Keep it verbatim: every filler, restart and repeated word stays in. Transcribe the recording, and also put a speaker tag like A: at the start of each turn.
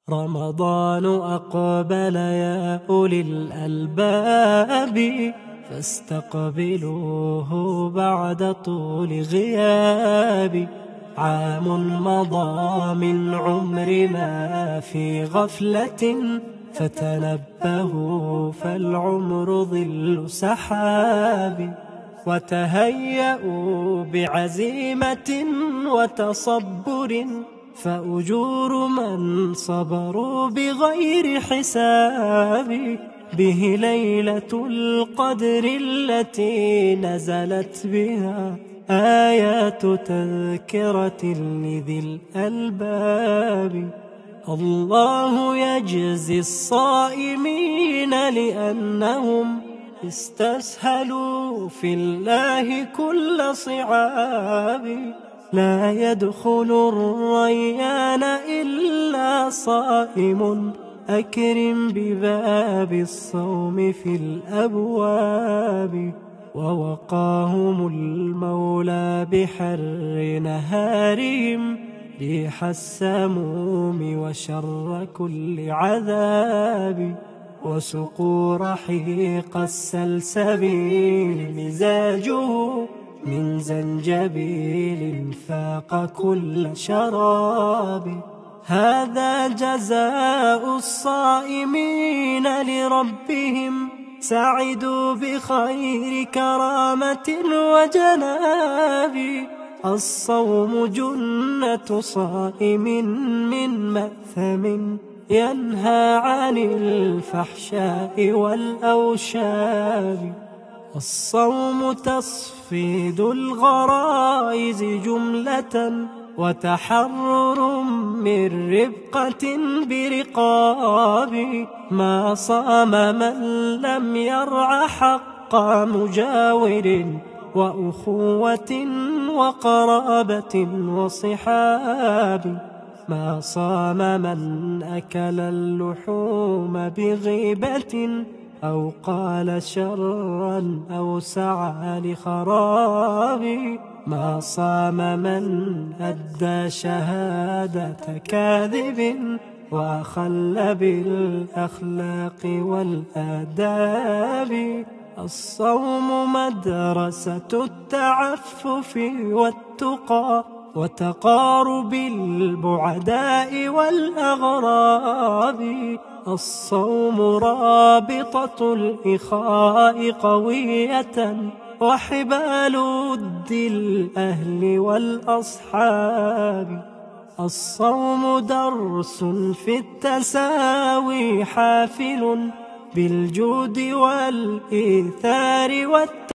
A: رمضان أقبل يا أولي الألباب، فاستقبلوه بعد طول غياب. عام مضى من عمرنا في غفلة، فتنبهوا فالعمر ظل سحاب. وتهيأوا بعزيمة وتصبر، فأجور من صبروا بغير حساب. به ليلة القدر التي نزلت بها آيات تذكرة لذي الألباب. الله يجزي الصائمين لأنهم استسهلوا في الله كل صعاب. لا يدخل الريان إلا صائم، أكرم بباب الصوم في الأبواب. ووقاهم المولى بحر نهارهم ريح السموم وشر كل عذاب. وسقوا رحيق السلسبيل مزاجه من زنجبيل فاق كل شراب. هذا جزاء الصائمين لربهم، سعدوا بخير كرامة وجناب. الصوم جنة صائم من مأثم، ينهى عن الفحشاء والأوشاب. الصوم تصفيد الغرائز جملة، وتحرر من ربقة برقاب. ما صام من لم يرع حق مجاور، وأخوة وقرابة وصحاب. ما صام من أكل اللحوم بغيبة، أو قال شرا أو سعى لخراب. ما صام من أدى شهادة كاذب، وأخل بالأخلاق والآداب. الصوم مدرسة التعفف والتقى، وتقارب البعداء والأغراب. الصوم رابطة الإخاء قوية، وحبال ود الأهل والأصحاب. الصوم درس في التساوي حافل بالجود والإيثار والتقوى.